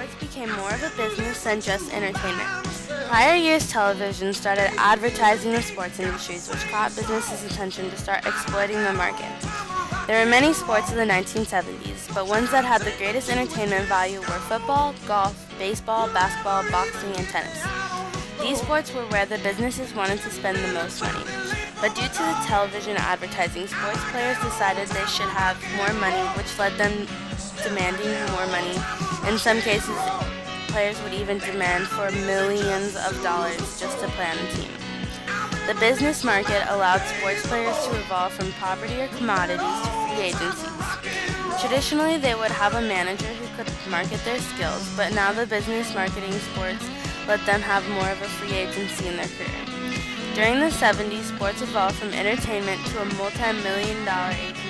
sports became more of a business than just entertainment. Prior years, television started advertising the sports industries, which caught businesses' attention to start exploiting the market. There were many sports in the 1970s, but ones that had the greatest entertainment value were football, golf, baseball, basketball, boxing, and tennis. These sports were where the businesses wanted to spend the most money. But due to the television advertising, sports players decided they should have more money, which led them demanding more money. In some cases, players would even demand for millions of dollars just to play on a team. The business market allowed sports players to evolve from property or commodities to free agencies. Traditionally, they would have a manager who could market their skills, but now the business marketing sports let them have more of a free agency in their career. During the 70s, sports evolved from entertainment to a multi-million-dollar